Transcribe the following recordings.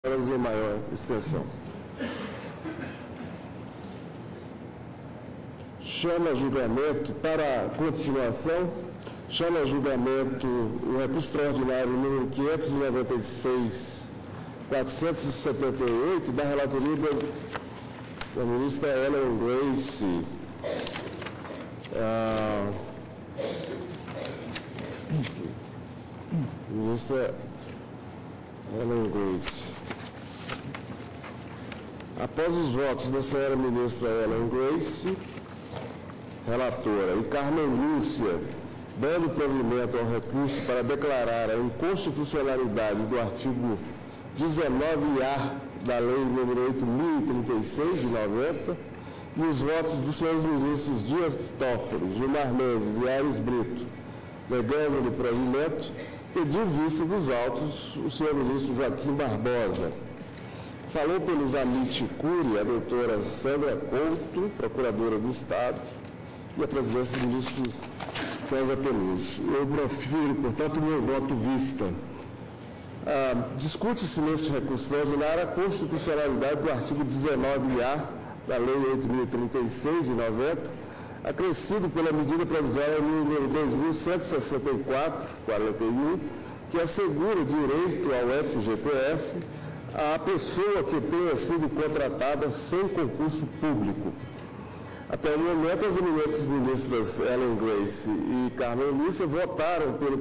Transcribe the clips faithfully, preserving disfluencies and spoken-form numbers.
em maior extensão. Chama a julgamento, para a continuação, chama a julgamento o recurso extraordinário número quinhentos e noventa e seis, quatrocentos e setenta e oito, da relatoria da, da ministra Ellen Grace. Ah, ministra Ellen Grace. Após os votos da senhora ministra Ellen Grace, relatora, e Carmen Lúcia, dando provimento ao recurso para declarar a inconstitucionalidade do artigo dezenove A da Lei número oito mil e trinta e seis, de noventa, e os votos dos senhores ministros Dias Toffoli, Gilmar Mendes e Aires Brito, negando-lhe provimento, pediu vista dos autos o senhor ministro Joaquim Barbosa. Falou pelos amici curiae a doutora Sandra Couto, procuradora do Estado, e a presidência do ministro César Peluso. Eu profiro, portanto, o meu voto vista. Ah, discute-se neste recurso extraordinário a constitucionalidade do artigo dezenove A da Lei oito mil e trinta e seis, de noventa, acrescido pela medida provisória número dois mil cento e sessenta e quatro, quarenta e um, que assegura o direito ao F G T S à pessoa que tenha sido contratada sem concurso público. Até o momento, as eminentes ministras Ellen Grace e Carmen Lúcia votaram pelo,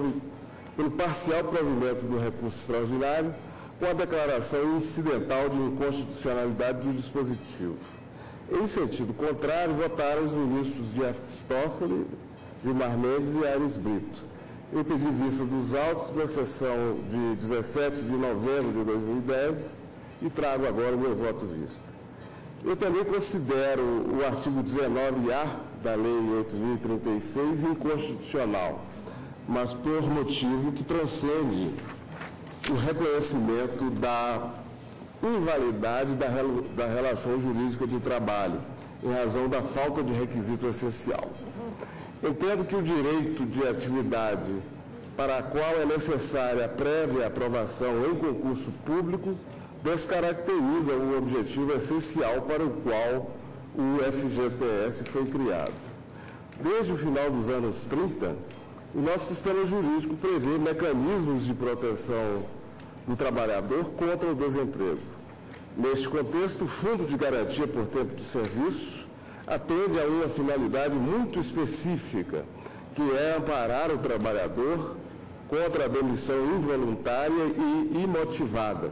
pelo parcial provimento do recurso extraordinário, com a declaração incidental de inconstitucionalidade do dispositivo. Em sentido contrário, votaram os ministros Dias Toffoli, Gilmar Mendes e Aires Brito. Eu pedi vista dos autos na sessão de dezessete de novembro de dois mil e dez e trago agora o meu voto vista. Eu também considero o artigo dezenove A da Lei oito mil e trinta e seis inconstitucional, mas por motivo que transcende o reconhecimento da invalidade da, da relação jurídica de trabalho, em razão da falta de requisito essencial. Entendo que o direito de atividade para a qual é necessária a prévia aprovação em concurso público descaracteriza o objetivo essencial para o qual o F G T S foi criado. Desde o final dos anos trinta, o nosso sistema jurídico prevê mecanismos de proteção do trabalhador contra o desemprego. Neste contexto, o Fundo de Garantia por Tempo de Serviço atende a uma finalidade muito específica, que é amparar o trabalhador contra a demissão involuntária e imotivada.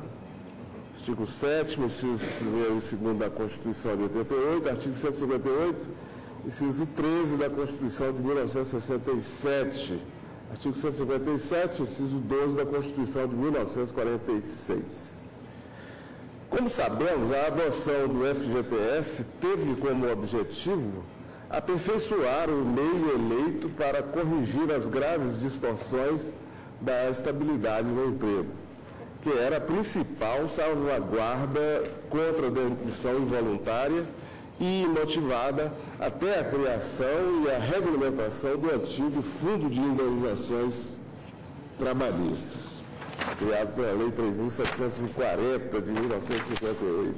Artigo sétimo, inciso primeiro e segundo da Constituição de oitenta e oito, artigo cento e cinquenta e oito, inciso treze da Constituição de mil novecentos e sessenta e sete, artigo cento e cinquenta e sete, inciso doze da Constituição de mil novecentos e quarenta e seis. Como sabemos, a adoção do F G T S teve como objetivo aperfeiçoar o meio eleito para corrigir as graves distorções da estabilidade no emprego, que era a principal salvaguarda contra a demissão involuntária e imotivada até a criação e a regulamentação do antigo Fundo de Indenizações Trabalhistas, criado pela Lei três mil setecentos e quarenta, de mil novecentos e cinquenta e oito.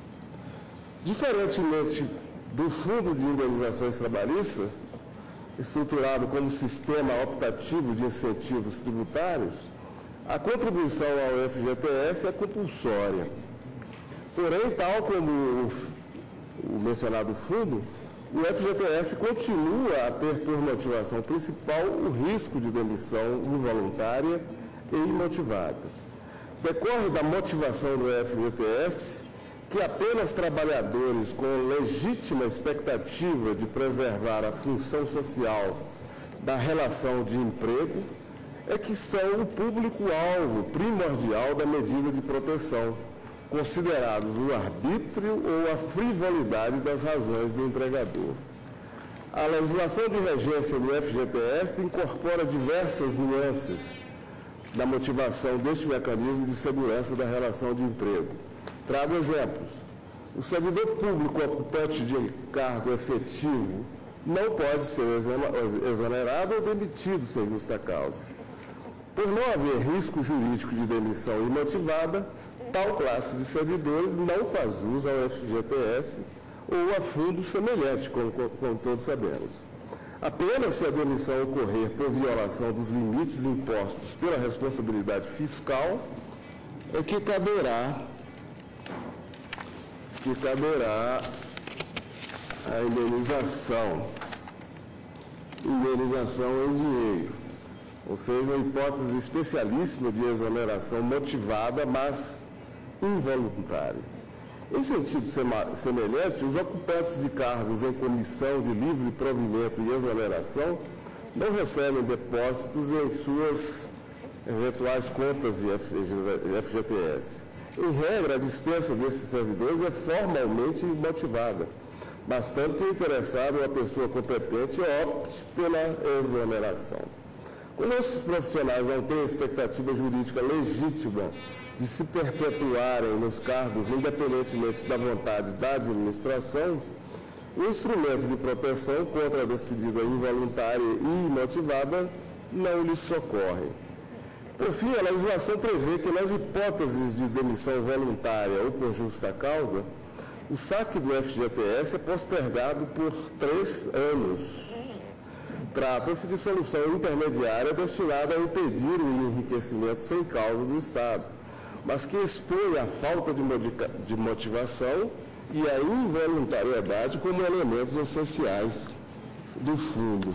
Diferentemente do Fundo de Indenizações Trabalhistas, estruturado como sistema optativo de incentivos tributários, a contribuição ao F G T S é compulsória. Porém, tal como o, o mencionado fundo, o F G T S continua a ter por motivação principal o risco de demissão involuntária e imotivada. Decorre da motivação do F G T S que apenas trabalhadores com legítima expectativa de preservar a função social da relação de emprego é que são o público-alvo primordial da medida de proteção, considerados o arbítrio ou a frivolidade das razões do empregador. A legislação de regência do F G T S incorpora diversas nuances da motivação deste mecanismo de segurança da relação de emprego. Trago exemplos. O servidor público ocupante de cargo efetivo não pode ser exonerado ou demitido sem justa causa. Por não haver risco jurídico de demissão imotivada, tal classe de servidores não faz jus ao F G T S ou a fundo semelhante, como, como todos sabemos. Apenas se a demissão ocorrer por violação dos limites impostos pela responsabilidade fiscal, é que caberá, que caberá a indenização, indenização em dinheiro, ou seja, uma hipótese especialíssima de exoneração motivada, mas involuntária. Em sentido semelhante, os ocupantes de cargos em comissão de livre provimento e exoneração não recebem depósitos em suas eventuais contas de F G T S. Em regra, a dispensa desses servidores é formalmente motivada, bastante que o interessado ou a pessoa competente opte pela exoneração. Como esses profissionais não têm expectativa jurídica legítima de se perpetuarem nos cargos, independentemente da vontade da administração, o instrumento de proteção contra a despedida involuntária e imotivada não lhes socorre. Por fim, a legislação prevê que, nas hipóteses de demissão voluntária ou por justa causa, o saque do F G T S é postergado por três anos. Trata-se de solução intermediária destinada a impedir o enriquecimento sem causa do Estado, mas que expõe a falta de motivação e a involuntariedade como elementos essenciais do fundo.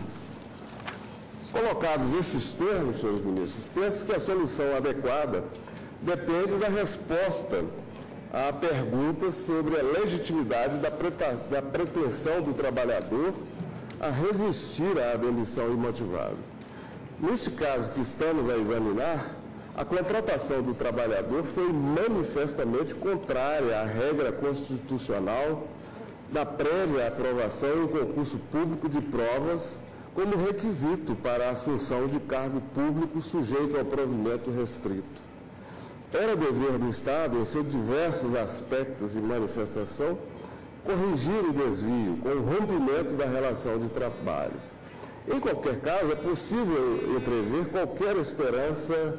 Colocados esses termos, senhores ministros, penso que a solução adequada depende da resposta à pergunta sobre a legitimidade da, da pretensão do trabalhador a resistir à demissão imotivada. Neste caso que estamos a examinar, a contratação do trabalhador foi manifestamente contrária à regra constitucional da prévia aprovação em concurso público de provas como requisito para a assunção de cargo público sujeito ao provimento restrito. Era dever do Estado, em seus diversos aspectos de manifestação, corrigir o desvio com o rompimento da relação de trabalho. Em qualquer caso, é possível entrever qualquer esperança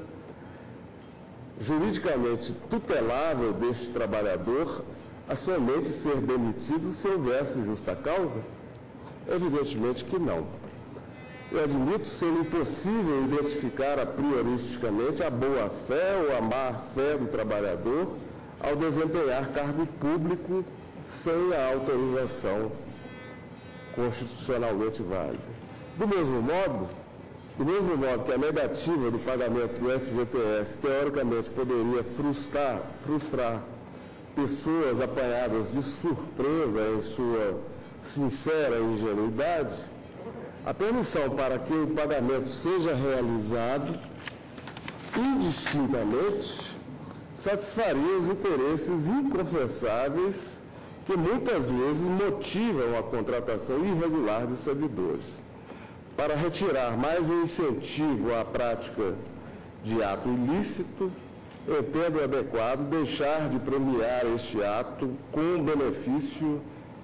juridicamente tutelável deste trabalhador a somente ser demitido se houvesse justa causa? Evidentemente que não. Eu admito ser impossível identificar a prioristicamente a boa-fé ou a má-fé do trabalhador ao desempenhar cargo público sem a autorização constitucionalmente válida. Do mesmo modo, do mesmo modo que a negativa do pagamento do F G T S teoricamente poderia frustrar, frustrar pessoas apanhadas de surpresa em sua sincera ingenuidade, a permissão para que o pagamento seja realizado indistintamente satisfaria os interesses inconfessáveis que muitas vezes motivam a contratação irregular de servidores. Para retirar mais um incentivo à prática de ato ilícito, entendo adequado deixar de premiar este ato com um benefício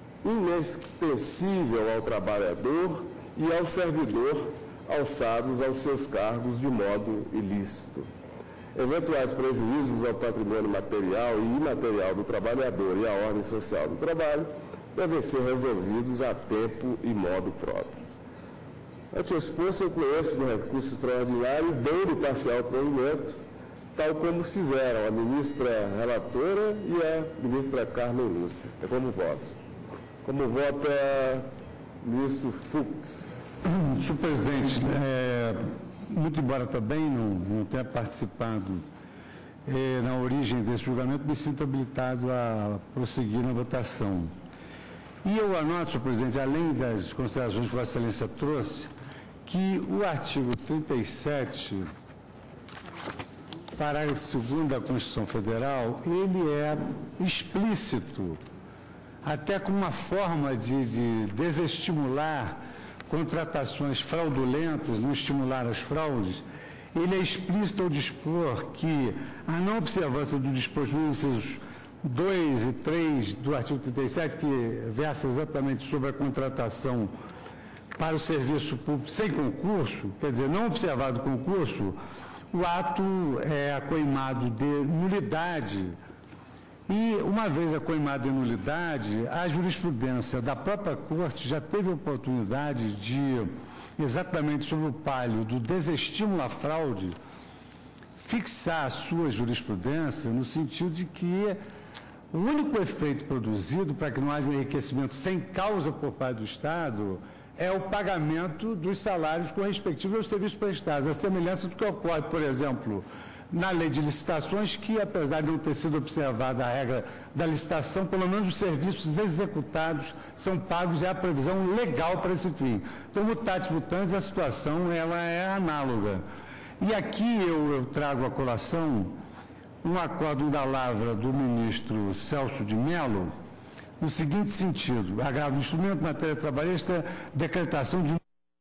inextensível ao trabalhador e ao servidor alçados aos seus cargos de modo ilícito. Eventuais prejuízos ao patrimônio material e imaterial do trabalhador e à ordem social do trabalho devem ser resolvidos a tempo e modo próprios. Ante exposto, eu conheço do recurso extraordinário dando parcial provimento, tal como fizeram a ministra relatora e a ministra Carmen Lúcia. É como voto. Como vota ministro Fux. Senhor presidente, é, muito embora também não, não tenha participado é, na origem desse julgamento, me sinto habilitado a prosseguir na votação. E eu anoto, senhor presidente, além das considerações que Vossa Excelência trouxe, que o artigo trinta e sete, parágrafo segundo da Constituição Federal, ele é explícito, até como uma forma de, de desestimular contratações fraudulentas, não estimular as fraudes. Ele é explícito ao dispor que a não observância do disposto nos incisos dois e três do artigo trinta e sete, que versa exatamente sobre a contratação para o serviço público sem concurso, quer dizer, não observado concurso, o ato é acoimado de nulidade E, uma vez a coimada em nulidade, a jurisprudência da própria Corte já teve a oportunidade de, exatamente sob o palio do desestímulo à fraude, fixar a sua jurisprudência no sentido de que o único efeito produzido para que não haja um enriquecimento sem causa por parte do Estado é o pagamento dos salários correspectivos aos serviços prestados, a semelhança do que ocorre, por exemplo, na lei de licitações, que, apesar de não ter sido observada a regra da licitação, pelo menos os serviços executados são pagos e há previsão legal para esse fim. Então, mutatis mutandis, a situação ela é análoga. E aqui eu, eu trago à colação um acórdão da lavra do ministro Celso de Mello, no seguinte sentido: agravo do instrumento, matéria trabalhista, decretação de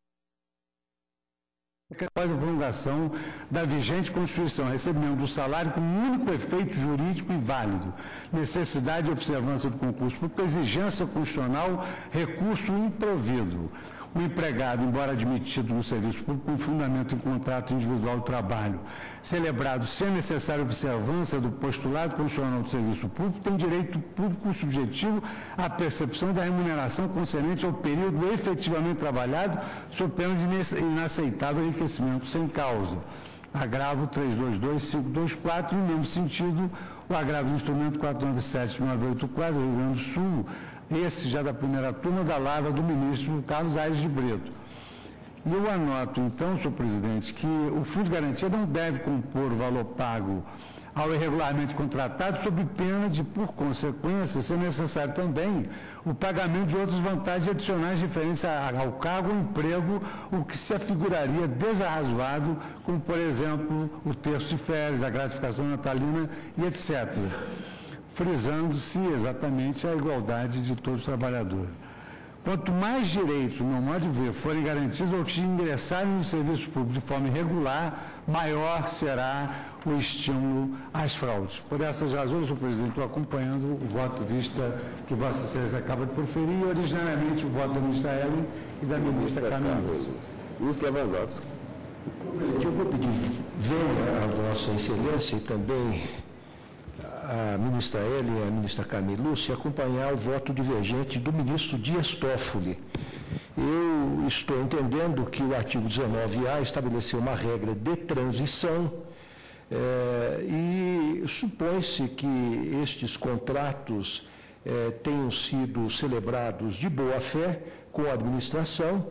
após a prolongação da vigente Constituição, recebimento do salário com único efeito jurídico e válido, necessidade e observância do concurso público, exigência constitucional, recurso improvido. O empregado, embora admitido no serviço público com fundamento em contrato individual de trabalho, celebrado sem necessária observância do postulado constitucional do serviço público, tem direito público subjetivo à percepção da remuneração concernente ao período efetivamente trabalhado, sob pena de inaceitável enriquecimento sem causa. Agravo trezentos e vinte e dois, quinhentos e vinte e quatro, no mesmo sentido, o agravo do instrumento quatrocentos e noventa e sete, mil novecentos e oitenta e quatro, do Rio Grande do Sul, esse já da primeira turma da lavra do ministro Carlos Aires de Brito. E eu anoto, então, senhor presidente, que o Fundo de Garantia não deve compor o valor pago ao irregularmente contratado, sob pena de, por consequência, ser necessário também o pagamento de outras vantagens adicionais referentes ao cargo ou emprego, o que se afiguraria desarrazoado, como, por exemplo, o terço de férias, a gratificação natalina e etcétera, frisando-se exatamente a igualdade de todos os trabalhadores. Quanto mais direitos, no meu modo de ver, forem garantidos ao que ingressarem no serviço público de forma irregular, maior será o estímulo às fraudes. Por essas razões, senhor presidente, estou acompanhando o voto vista que Vossa Excelência acaba de proferir, e originariamente o voto da ministra Ellen e da ministra Camila. Ministro Lewandowski. Eu vou pedir, venha a Vossa Excelência e também a ministra Ellen e a ministra Camila Lúcia acompanhar o voto divergente do ministro Dias Toffoli. Eu estou entendendo que o artigo dezenove A estabeleceu uma regra de transição eh, e supõe-se que estes contratos eh, tenham sido celebrados de boa fé com a administração.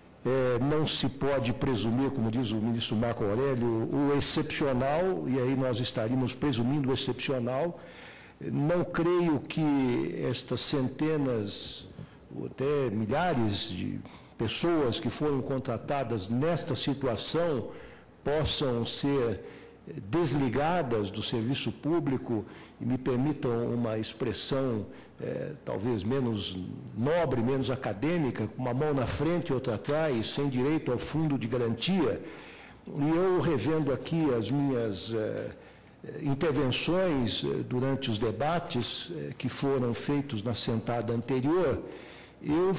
É, não se pode presumir, como diz o ministro Marco Aurélio, o excepcional, e aí nós estaríamos presumindo o excepcional. Não creio que estas centenas, ou até milhares de pessoas que foram contratadas nesta situação possam ser desligadas do serviço público, e me permitam uma expressão é, talvez menos nobre, menos acadêmica, com uma mão na frente e outra atrás, sem direito ao fundo de garantia. E eu, revendo aqui as minhas é, intervenções durante os debates é, que foram feitos na sentada anterior, eu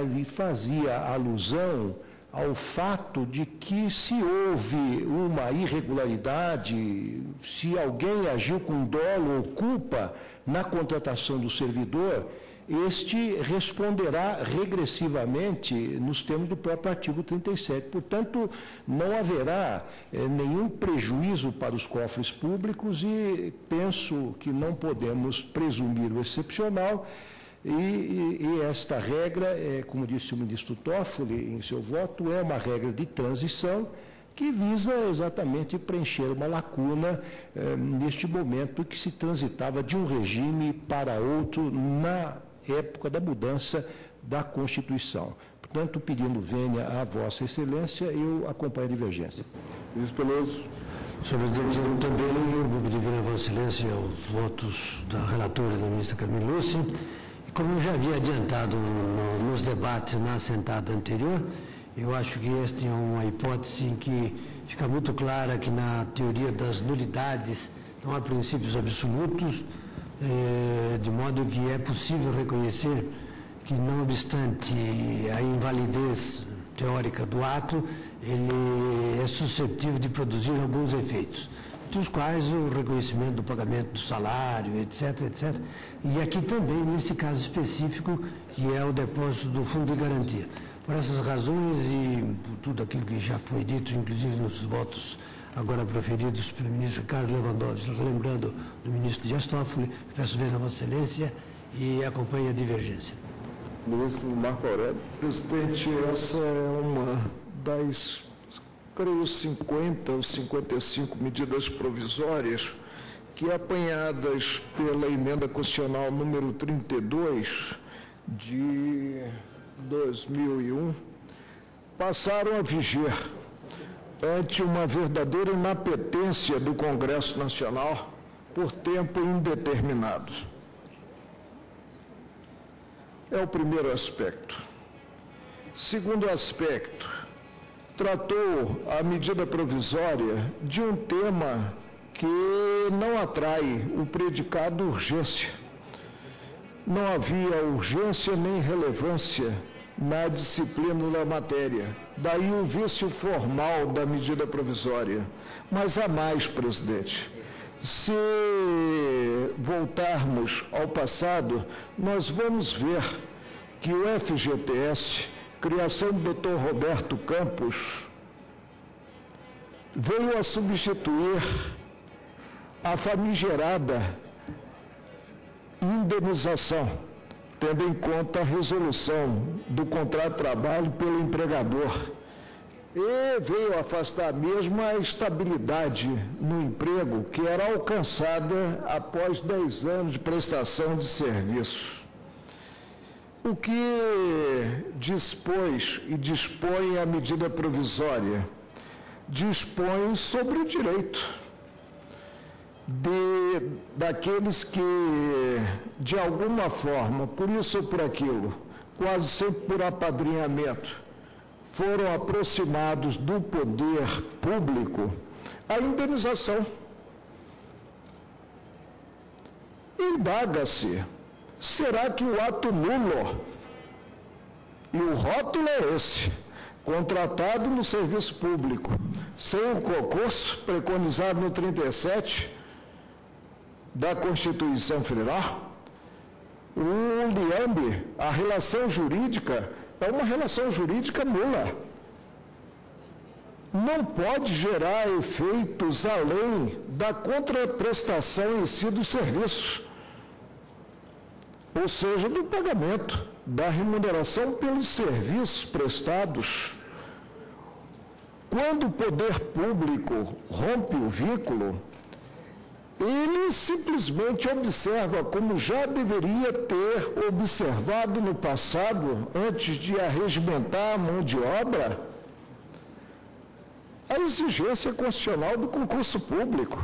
fazia alusão ao fato de que, se houve uma irregularidade, se alguém agiu com dolo ou culpa na contratação do servidor, este responderá regressivamente nos termos do próprio artigo trinta e sete. Portanto, não haverá eh, nenhum prejuízo para os cofres públicos e penso que não podemos presumir o excepcional. E, e, e esta regra, é, como disse o ministro Toffoli em seu voto, é uma regra de transição que visa exatamente preencher uma lacuna é, neste momento que se transitava de um regime para outro na época da mudança da Constituição. Portanto, pedindo venha a Vossa Excelência, eu acompanho a divergência. Ministro Peloso. Senhor presidente, eu também vou pedir venha a Vossa Excelência aos votos da relatora, da ministra Camila Lúcia. Como eu já havia adiantado no, nos debates na sentada anterior, eu acho que esta é uma hipótese em que fica muito clara que na teoria das nulidades não há princípios absolutos, eh, de modo que é possível reconhecer que, não obstante a invalidez teórica do ato, ele é suscetível de produzir alguns efeitos. entre os quais o reconhecimento do pagamento do salário, etc, etcétera. E aqui também, nesse caso específico, que é o depósito do Fundo de Garantia. Por essas razões e por tudo aquilo que já foi dito, inclusive nos votos agora proferidos pelo ministro Carlos Lewandowski, lembrando do ministro Dias Toffoli, peço ver a Vossa Excelência e acompanhe a divergência. Ministro Marco Aurélio. Presidente, essa é uma das, creio, cinquenta ou cinquenta e cinco medidas provisórias que, apanhadas pela emenda constitucional número trinta e dois de dois mil e um, passaram a viger ante uma verdadeira inapetência do Congresso Nacional por tempo indeterminado. É o primeiro aspecto. Segundo aspecto, tratou a medida provisória de um tema que não atrai o predicado urgência. Não havia urgência nem relevância na disciplina da matéria. Daí o vício formal da medida provisória. Mas há mais, presidente. Se voltarmos ao passado, nós vamos ver que o F G T S, criação do doutor Roberto Campos, veio a substituir a famigerada indenização, tendo em conta a resolução do contrato de trabalho pelo empregador. E veio afastar mesmo a estabilidade no emprego que era alcançada após dez anos de prestação de serviço. O que dispôs e dispõe a medida provisória? Dispõe sobre o direito de, daqueles que, de alguma forma, por isso ou por aquilo, quase sempre por apadrinhamento, foram aproximados do poder público, a indenização. Indaga-se, será que o ato nulo, e o rótulo é esse, contratado no serviço público, sem o concurso preconizado no trinta e sete da Constituição Federal, o LIAMB, a relação jurídica, é uma relação jurídica nula. Não pode gerar efeitos além da contraprestação em si do serviço, ou seja, do pagamento da remuneração pelos serviços prestados. Quando o poder público rompe o vínculo, ele simplesmente observa, como já deveria ter observado no passado, antes de arregimentar a mão de obra, a exigência constitucional do concurso público.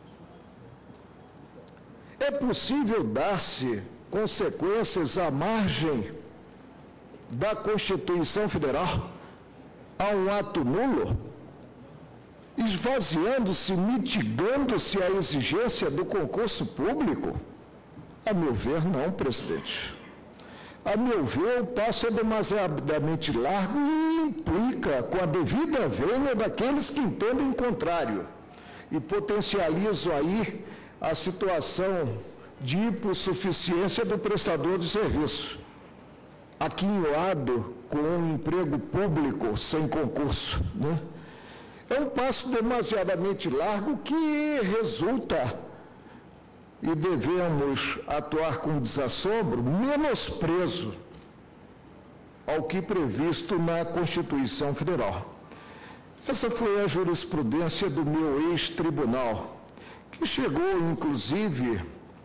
É possível dar-se consequências à margem da Constituição Federal a um ato nulo, esvaziando-se, mitigando-se a exigência do concurso público? A meu ver, não, presidente. A meu ver, o passo é demasiadamente largo e implica com a devida vênia daqueles que entendem o contrário e potencializam aí a situação de hipossuficiência do prestador de serviço, aquinhoado com um emprego público sem concurso, né? É um passo demasiadamente largo que resulta, e devemos atuar com desassombro, menosprezo ao que previsto na Constituição Federal. Essa foi a jurisprudência do meu ex-tribunal, que chegou, inclusive,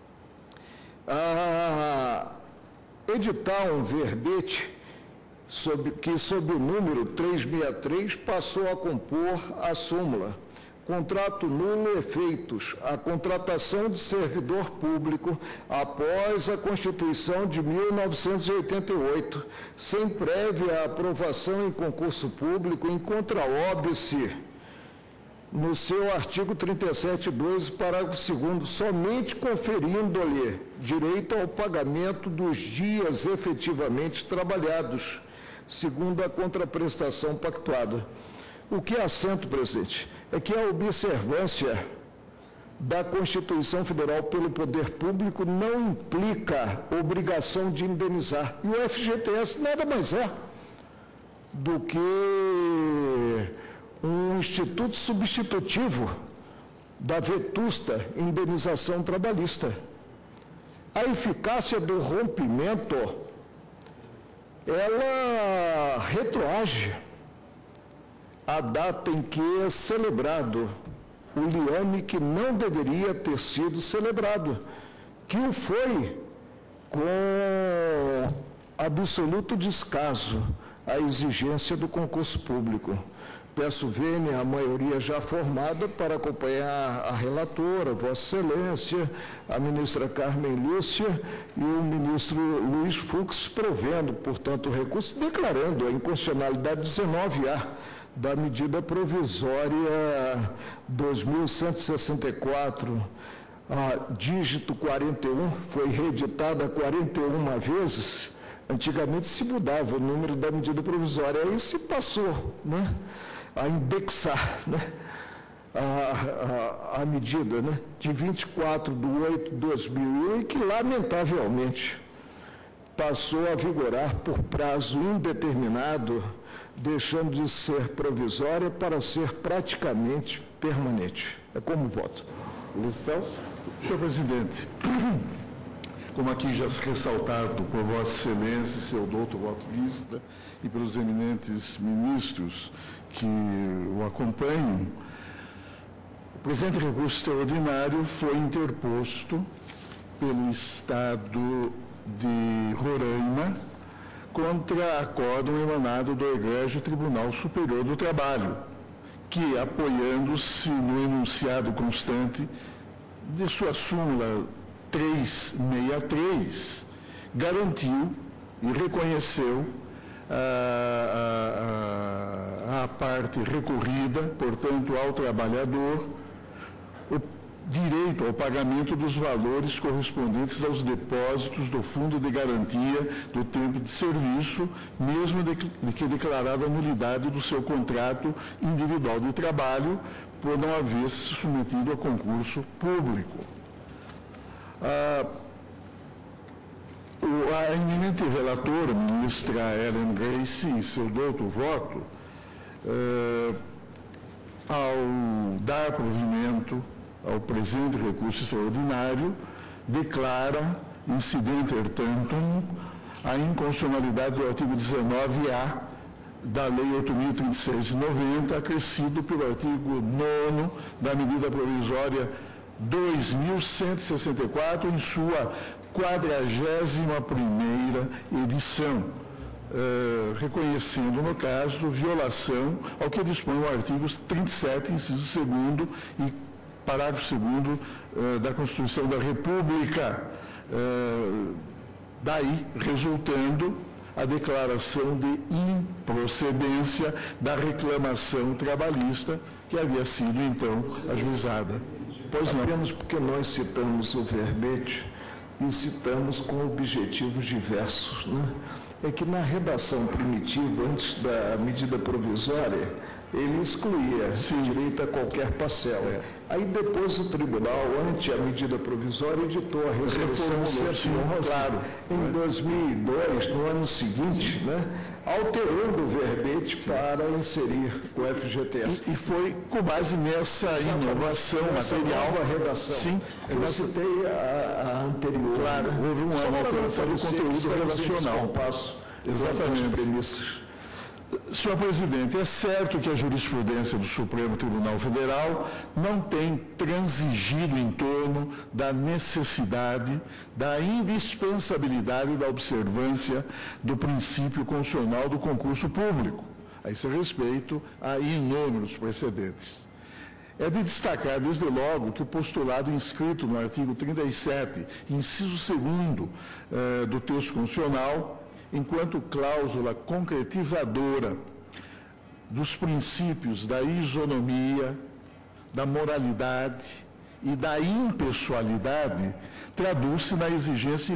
a editar um verbete Sob, que, sob o número trezentos e sessenta e três, passou a compor a súmula. Contrato nulo efeitos a contratação de servidor público após a Constituição de mil novecentos e oitenta e oito, sem prévia aprovação em concurso público, em contra-óbice, no seu artigo trinta e sete, dois, parágrafo segundo, somente conferindo-lhe direito ao pagamento dos dias efetivamente trabalhados, segundo a contraprestação pactuada. O que é assento, presidente, é que a observância da Constituição Federal pelo poder público não implica obrigação de indenizar. E o F G T S nada mais é do que um instituto substitutivo da vetusta indenização trabalhista. A eficácia do rompimento, ela retroage à data em que é celebrado o liame que não deveria ter sido celebrado, que o foi com absoluto descaso à exigência do concurso público. Peço vênia, a maioria já formada, para acompanhar a relatora, Vossa Excelência, a ministra Carmen Lúcia e o ministro Luiz Fux, provendo, portanto, o recurso, declarando a inconstitucionalidade dezenove A da medida provisória dois mil cento e sessenta e quatro, a dígito quarenta e um, foi reeditada quarenta e uma vezes. Antigamente se mudava o número da medida provisória, aí se passou, né, a indexar, né, a, a, a medida, né, de vinte e quatro de oito de dois mil e um, e que, lamentavelmente, passou a vigorar por prazo indeterminado, deixando de ser provisória para ser praticamente permanente. É como voto. Luiz Celso. Senhor presidente, como aqui já ressaltado por Vossa Excelência, seu doutor voto vista, e pelos eminentes ministros que o acompanham, o presente recurso extraordinário foi interposto pelo Estado de Roraima contra acórdão emanado do Egrégio Tribunal Superior do Trabalho, que, apoiando-se no enunciado constante de sua súmula trezentos e sessenta e três, garantiu e reconheceu a, a, a parte recorrida, portanto, ao trabalhador, o direito ao pagamento dos valores correspondentes aos depósitos do Fundo de Garantia do Tempo de Serviço, mesmo de, de que declarada a nulidade do seu contrato individual de trabalho por não haver se submetido a concurso público. Ah, o, a eminente relatora, ministra Ellen Grace, e seu douto voto, eh, ao dar provimento ao presente recurso extraordinário, declara, incidenter tantum, a inconstitucionalidade do artigo dezenove A da Lei oito mil e trinta e seis de noventa, acrescido pelo artigo nono da medida provisória dois mil cento e sessenta e quatro, em sua quadragésima primeira edição, uh, reconhecendo, no caso, violação ao que dispõe o artigo trinta e sete, inciso segundo e parágrafo segundo uh, da Constituição da República, uh, daí resultando a declaração de improcedência da reclamação trabalhista que havia sido, então, ajuizada. Pois não. Apenas porque nós citamos o verbete e citamos com objetivos diversos, né? É que na redação primitiva, antes da medida provisória, ele excluía Sim. direito a qualquer parcela. É. Aí depois o tribunal, ante a medida provisória, editou a resolução cento e onze, claro, em dois mil e dois, no ano seguinte, né, alterando o verbete para inserir o F G T S. E, e foi com base nessa Exatamente. inovação nessa material. nova redação. Sim. Eu citei a, a anterior. Claro, né? houve uma, uma alteração do conteúdo relacional. Passo Exatamente. Premissas. Senhor presidente, é certo que a jurisprudência do Supremo Tribunal Federal não tem transigido em torno da necessidade, da indispensabilidade da observância do princípio constitucional do concurso público. A esse respeito, há inúmeros precedentes. É de destacar, desde logo, que o postulado inscrito no artigo trinta e sete, inciso segundo eh, do texto constitucional, enquanto cláusula concretizadora dos princípios da isonomia, da moralidade e da impessoalidade, traduz-se na exigência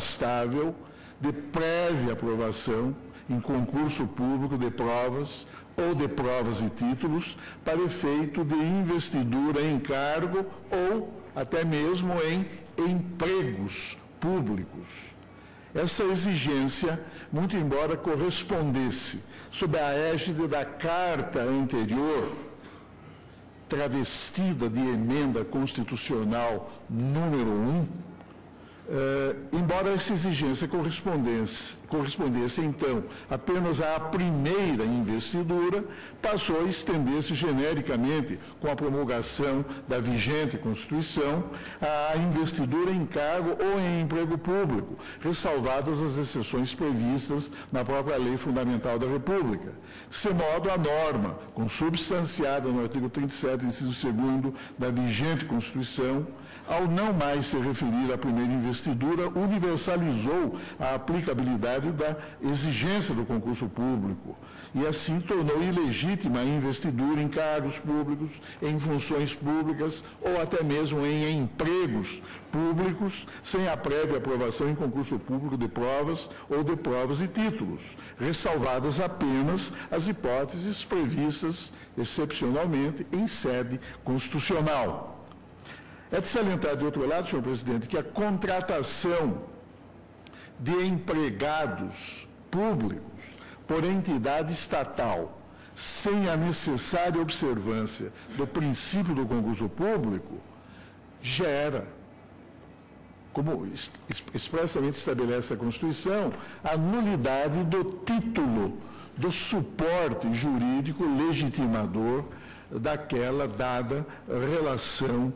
inafastável de prévia aprovação em concurso público de provas ou de provas e títulos para efeito de investidura em cargo ou até mesmo em empregos públicos. Essa exigência, muito embora correspondesse sob a égide da carta anterior, travestida de emenda constitucional número um, eh, embora essa exigência correspondesse, correspondesse, então, apenas à primeira investidura, passou a estender-se genericamente, com a promulgação da vigente Constituição, à investidura em cargo ou em emprego público, ressalvadas as exceções previstas na própria Lei Fundamental da República. Desse modo, a norma, consubstanciada no artigo trinta e sete, inciso segundo da vigente Constituição, ao não mais se referir à primeira investidura, universalizou a aplicabilidade da exigência do concurso público e assim tornou ilegítima a investidura em cargos públicos, em funções públicas ou até mesmo em empregos públicos, sem a prévia aprovação em concurso público de provas ou de provas e títulos, ressalvadas apenas as hipóteses previstas excepcionalmente em sede constitucional. É de salientar, de outro lado, senhor presidente, que a contratação de empregados públicos por entidade estatal, sem a necessária observância do princípio do concurso público, gera, como expressamente estabelece a Constituição, a nulidade do título do suporte jurídico legitimador daquela dada relação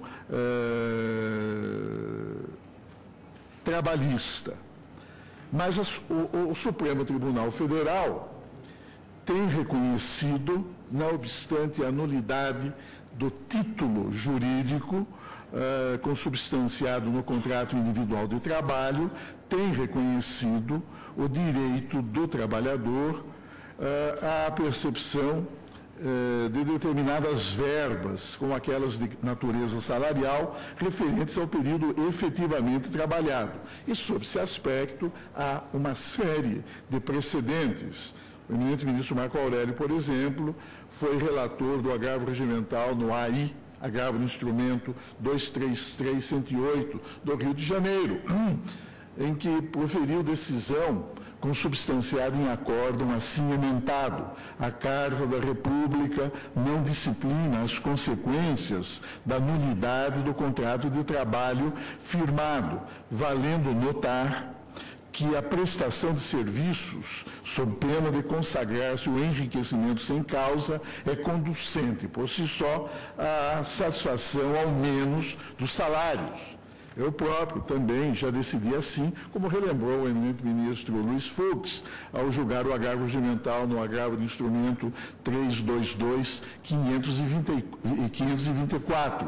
eh, trabalhista. Mas a, o, o Supremo Tribunal Federal tem reconhecido, não obstante a nulidade do título jurídico eh, consubstanciado no contrato individual de trabalho, tem reconhecido o direito do trabalhador eh, à percepção de determinadas verbas, como aquelas de natureza salarial, referentes ao período efetivamente trabalhado. E, sob esse aspecto, há uma série de precedentes. O eminente ministro Marco Aurélio, por exemplo, foi relator do agravo regimental no A I, agravo no instrumento duzentos e trinta e três, cento e oito, do Rio de Janeiro, em que proferiu decisão consubstanciado em acórdão assim emendado. A Carta da República não disciplina as consequências da nulidade do contrato de trabalho firmado, valendo notar que a prestação de serviços, sob pena de consagrar-se o enriquecimento sem causa, é conducente, por si só, à satisfação, ao menos, dos salários. Eu próprio também já decidi assim, como relembrou o eminente ministro Luiz Fux, ao julgar o agravo regimental no agravo do instrumento trezentos e vinte e dois, quinhentos e vinte e quatro.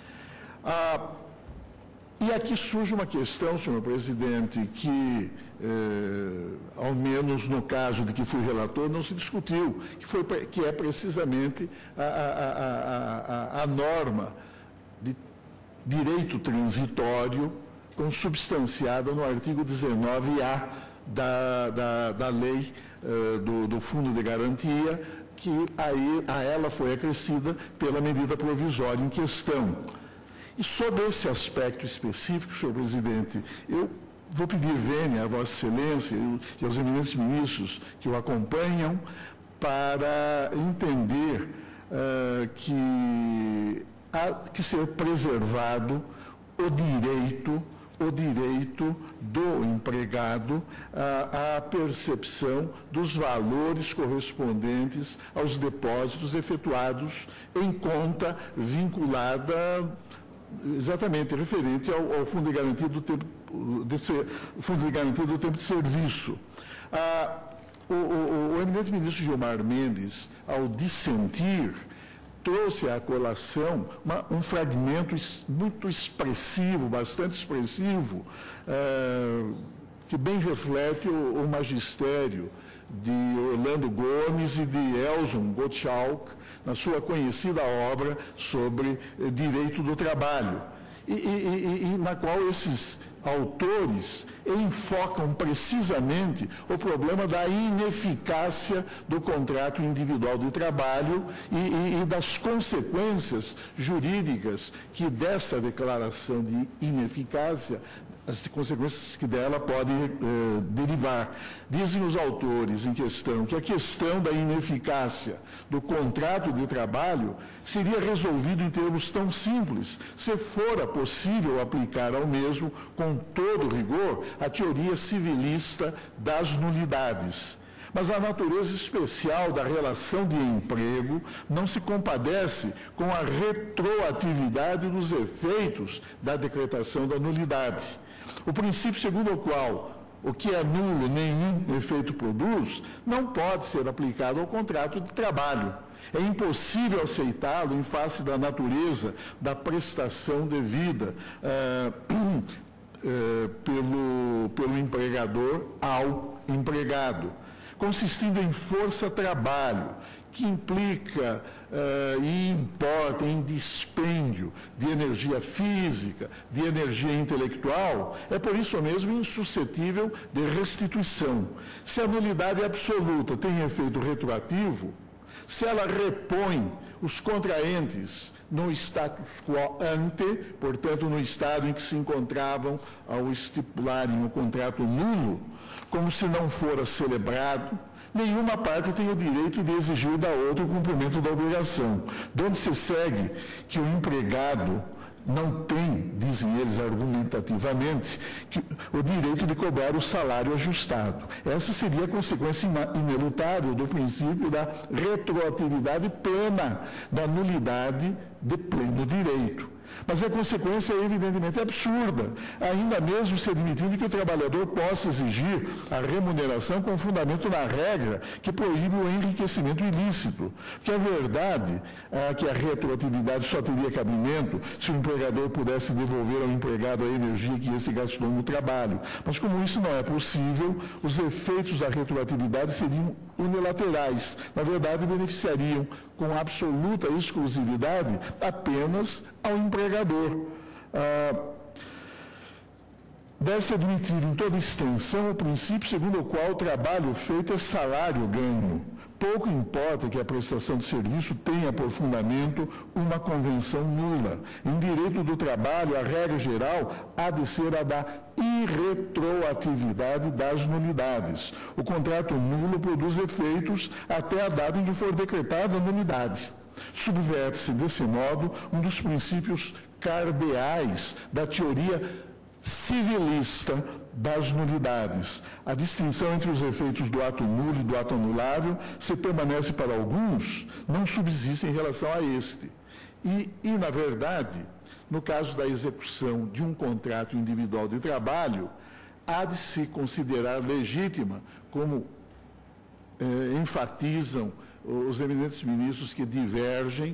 Ah, e aqui surge uma questão, senhor presidente, que, eh, ao menos no caso de que fui relator, não se discutiu, que, foi, que é precisamente a, a, a, a, a norma de direito transitório, consubstanciada no artigo dezenove A da, da, da lei uh, do, do Fundo de Garantia, que aí, a ela foi acrescida pela medida provisória em questão. E sobre esse aspecto específico, senhor presidente, eu vou pedir vênia a Vossa Excelência e aos eminentes ministros que o acompanham para entender uh, que há que ser preservado o direito, o direito do empregado à, à percepção dos valores correspondentes aos depósitos efetuados em conta vinculada exatamente referente ao, ao Fundo de Garantia do Tempo de, ser, Fundo de Garantia do Tempo de Serviço. Ah, o, o, o eminente ministro Gilmar Mendes, ao dissentir, trouxe à colação uma, um fragmento muito expressivo, bastante expressivo, eh, que bem reflete o, o magistério de Orlando Gomes e de Elson Gottschalk, na sua conhecida obra sobre eh, direito do trabalho, e, e, e, e na qual esses autores enfocam precisamente o problema da ineficácia do contrato individual de trabalho e, e, e das consequências jurídicas que dessa declaração de ineficácia, as consequências que dela podem eh, derivar. Dizem os autores em questão que a questão da ineficácia do contrato de trabalho seria resolvido em termos tão simples, se fora possível aplicar ao mesmo, com todo rigor, a teoria civilista das nulidades. Mas a natureza especial da relação de emprego não se compadece com a retroatividade dos efeitos da decretação da nulidade. O princípio segundo o qual o que é nulo nenhum efeito produz, não pode ser aplicado ao contrato de trabalho. É impossível aceitá-lo em face da natureza da prestação devida eh, eh, pelo, pelo empregador ao empregado, consistindo em força-trabalho, que implica uh, e importa em dispêndio de energia física, de energia intelectual, é por isso mesmo insuscetível de restituição. Se a nulidade absoluta tem efeito retroativo, se ela repõe os contraentes no status quo ante, portanto, no estado em que se encontravam ao estipularem o contrato nulo, como se não fora celebrado, nenhuma parte tem o direito de exigir da outra o cumprimento da obrigação, de onde se segue que o empregado não tem, dizem eles argumentativamente, que, o direito de cobrar o salário ajustado. Essa seria a consequência inelutável do princípio da retroatividade plena, da nulidade de pleno direito. Mas a consequência é evidentemente absurda, ainda mesmo se admitindo que o trabalhador possa exigir a remuneração com fundamento na regra que proíbe o enriquecimento ilícito. Porque a verdade é que a retroatividade só teria cabimento se o empregador pudesse devolver ao empregado a energia que esse gastou no trabalho. Mas como isso não é possível, os efeitos da retroatividade seriam unilaterais. Na verdade, beneficiariam com absoluta exclusividade apenas ao empregador. Ah, deve-se admitir em toda extensão o princípio segundo o qual o trabalho feito é salário ganho. Pouco importa que a prestação de serviço tenha por fundamento uma convenção nula. Em direito do trabalho, a regra geral há de ser a da irretroatividade das nulidades. O contrato nulo produz efeitos até a data em que for decretada a nulidade. Subverte-se, desse modo, um dos princípios cardeais da teoria civilista das nulidades. A distinção entre os efeitos do ato nulo e do ato anulável, se permanece para alguns, não subsiste em relação a este. E, e, na verdade, no caso da execução de um contrato individual de trabalho, há de se considerar legítima, como eh, enfatizam os eminentes ministros que divergem,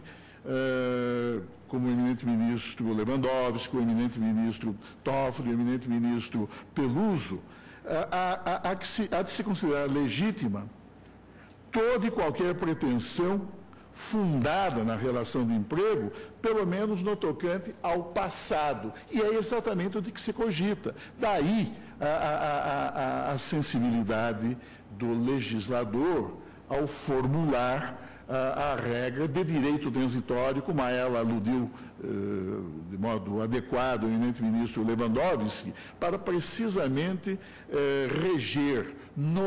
eh, como o eminente ministro Lewandowski, o eminente ministro Toffoli, o eminente ministro Peluso, há, há, há, que se, há de se considerar legítima toda e qualquer pretensão fundada na relação de emprego, pelo menos no tocante ao passado. E é exatamente o de que se cogita. Daí a, a, a, a sensibilidade do legislador ao formular a, a regra de direito transitório, como a ela aludiu eh, de modo adequado o eminente ministro Lewandowski, para precisamente eh, reger,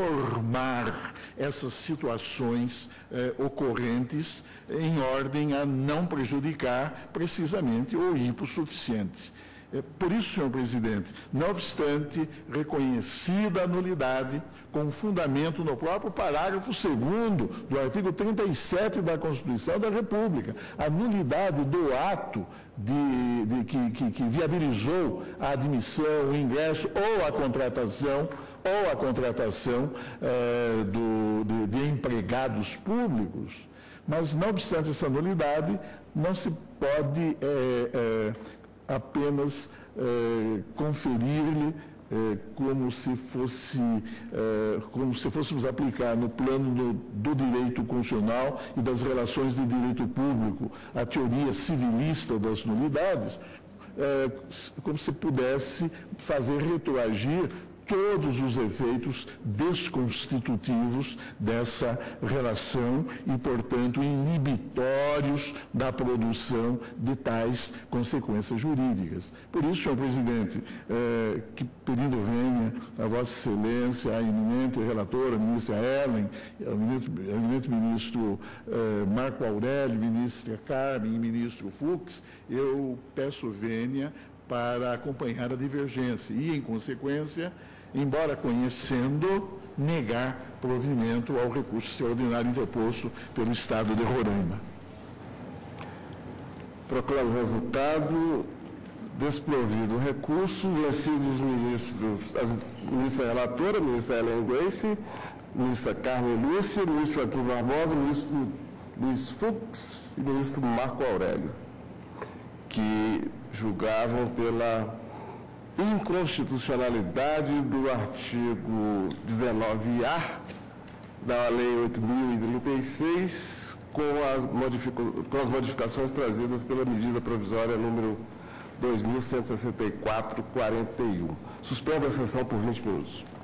normar essas situações eh, ocorrentes em ordem a não prejudicar precisamente o hipossuficiente. Por isso, senhor presidente, não obstante reconhecida a nulidade, com fundamento no próprio parágrafo segundo do artigo trinta e sete da Constituição da República, a nulidade do ato de, de, que, que, que viabilizou a admissão, o ingresso ou a contratação, ou a contratação eh, do, de, de empregados públicos, mas, não obstante essa nulidade, não se pode eh, eh, apenas eh, conferir-lhe eh, como se fosse, eh, como se fôssemos aplicar no plano do, do direito constitucional e das relações de direito público a teoria civilista das nulidades, é, como se pudesse fazer retroagir todos os efeitos desconstitutivos dessa relação e, portanto, inibitórios da produção de tais consequências jurídicas. Por isso, senhor presidente, eh, que pedindo venha a Vossa Excelência, a eminente relatora, a ministra Ellen, ao eminente, ao eminente ministro eh, Marco Aurélio, ministra Carmen e ministro Fux, eu peço vênia para acompanhar a divergência e, em consequência, embora conhecendo, negar provimento ao recurso extraordinário interposto pelo Estado de Roraima. Proclamo o resultado. Desprovido o recurso, vencidos os ministros, a ministra relatora, a ministra Ellen Grace, a ministra Carmen Lúcia, o ministro Joaquim Barbosa, o ministro Luiz Fux e o ministro Marco Aurélio, que julgavam pela inconstitucionalidade do artigo dezenove A da Lei oito mil e trinta e seis, com as, com as modificações trazidas pela medida provisória número dois mil cento e sessenta e quatro, quarenta e um. Suspendo a sessão por vinte minutos.